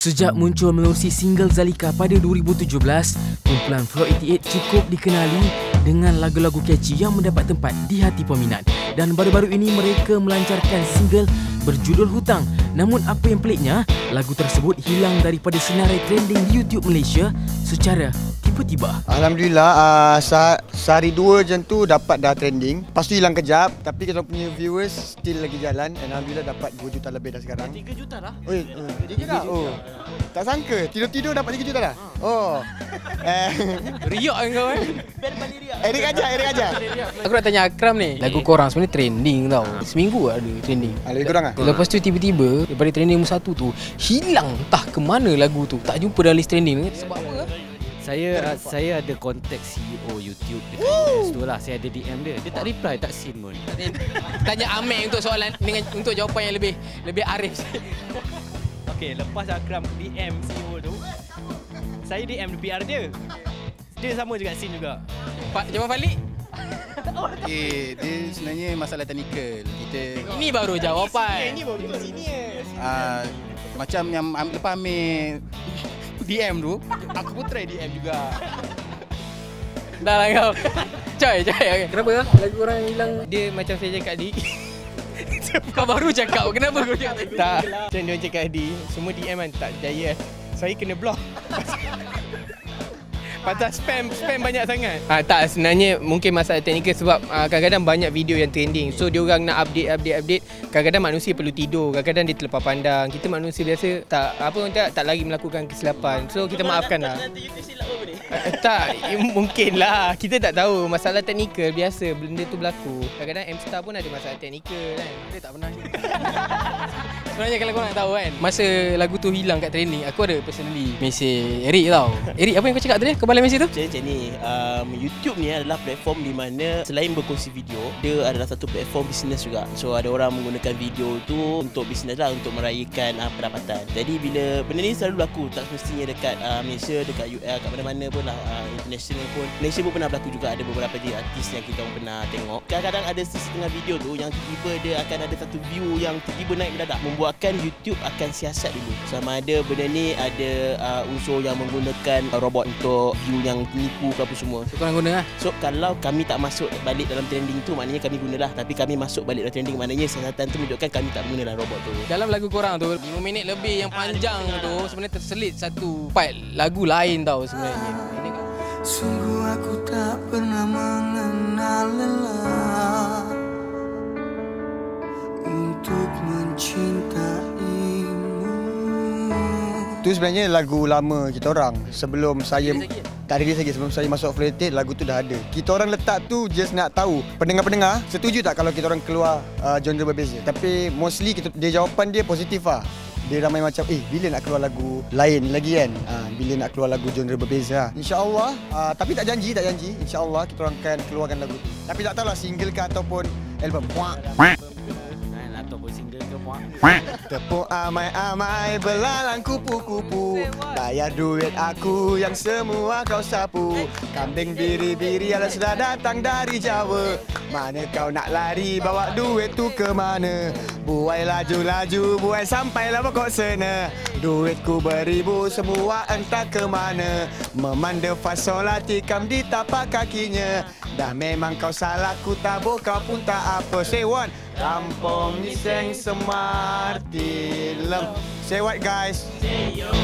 Sejak muncul menerusi single Zalika pada 2017, kumpulan Floor 88 cukup dikenali dengan lagu-lagu catchy yang mendapat tempat di hati peminat. Dan baru-baru ini mereka melancarkan single berjudul Hutang. Namun apa yang peliknya, lagu tersebut hilang daripada senarai trending di YouTube Malaysia secara tiba-tiba. Alhamdulillah, sehari dua macam tu dapat dah trending. Lepas tu hilang kejap, tapi kita punya viewers still lagi jalan. Alhamdulillah dapat 2 juta lebih dah sekarang. 3 juta dah? 3 juta? Oh. Tak sangka, tidur-tidur dapat 3 juta dah? Oh. Riak kau kan? Erik aja. Aku nak tanya Akram ni, lagu korang sebenarnya trending tau. Seminggu ada trending. Lebih kurang lah? Lepas tu tiba-tiba daripada trending nombor 1 tu hilang, entah ke mana lagu tu. Tak jumpa dalam list trending. Sebab apa? Saya ada kontak CEO YouTube dekat tu lah. Saya ada DM dia. Dia tak reply, tak seen pun. Tanya Amir untuk soalan dengan untuk jawapan yang lebih arif. Okey, lepas Akram DM CEO tu, saya DM PR dia. Dia sama juga scene juga. Pak Jamal Falik? Dia sebenarnya masalah teknikal. Ini baru jawapan. Ini baru senior. Macam yang lepas ambil DM tu, aku pun try DM juga. Dah lah kau. Coy. Okay. Kenapa lah lagu orang hilang? Dia macam saya cakap tadi. Kau baru cakap, kenapa kau cakap tadi? Tak, macam dia cakap tadi, semua DM kan tak jaya. Saya kena block. Pasal spam banyak sangat. Tak, sebenarnya mungkin masalah teknikal sebab kadang-kadang banyak video yang trending. So diorang nak update. Kadang-kadang manusia perlu tidur, kadang-kadang dia terlepas pandang. Kita manusia biasa tak lagi melakukan kesilapan. So kita maafkan lah. Tak, mungkin lah. Kita tak tahu. Masalah teknikal biasa benda tu berlaku. Kadang-kadang M-Star pun ada masalah teknikal kan. Dia tak pernah. Sebenarnya kalau kau nak tahu kan, masa lagu tu hilang kat trending, aku ada personally mesej Erik tau. Erik, apa yang kau cakap tadi? Kau balas mesej tu? Macam ni, YouTube ni adalah platform di mana selain berkongsi video, dia adalah satu platform bisnes juga. So ada orang menggunakan video tu untuk bisnes lah, untuk meraihkan pendapatan. Jadi bila benda ni selalu berlaku, tak semestinya dekat Malaysia, dekat UL, kat mana-mana pun lah, international pun. Malaysia pun pernah berlaku juga, ada beberapa artis yang kita pernah tengok. Kadang-kadang ada setengah video tu yang tiba-tiba dia akan ada satu view yang tiba-tiba naik mendadak. Membuatkan YouTube akan siasat dulu. Sama ada benda ni ada unsur yang menggunakan robot untuk view yang tipu ke apa semua. So korang guna lah? So kalau kami tak masuk balik dalam trending tu, maknanya kami gunalah. Tapi kami masuk balik dalam trending, maknanya siasatan tu menunjukkan kami tak guna dalam robot tu. Dalam lagu korang tu, 5 minit lebih yang panjang tu sebenarnya terselit satu part lagu lain tau sebenarnya. Ini kan? Sungguh aku tak pernah mengenal lelah untuk mencintaimu. Itu sebenarnya lagu lama kita orang. Sebelum saya tak ada lagi sebelum saya masuk Floor 88, lagu tu dah ada. Kita orang letak tu just nak tahu pendengar-pendengar setuju tak kalau kita orang keluar genre berbeza. Tapi mostly dia jawapan dia positif lah. Dia ramai macam bila nak keluar lagu lain lagi kan, bila nak keluar lagu genre berbeza. InsyaAllah, tapi tak janji. InsyaAllah kita orang akan keluarkan lagu tu. Tapi tak tahulah single ke ataupun album. Ataupun single ke puak. Tepuk amai-amai, belalang kupu-kupu. Bayar duit aku yang semua kau sapu. Kambing biri-biri ala sudah datang dari Jawa. Mana kau nak lari, bawa duit tu ke mana? Buai laju-laju, buai sampailah pokok sana. Duitku beribu, semua entah ke mana. Memanda fasola tikam di tapak kakinya. Dah memang kau salah, ku tabur kau pun tak apa. Say what? Kampung ni seng semar tilem. Say what guys?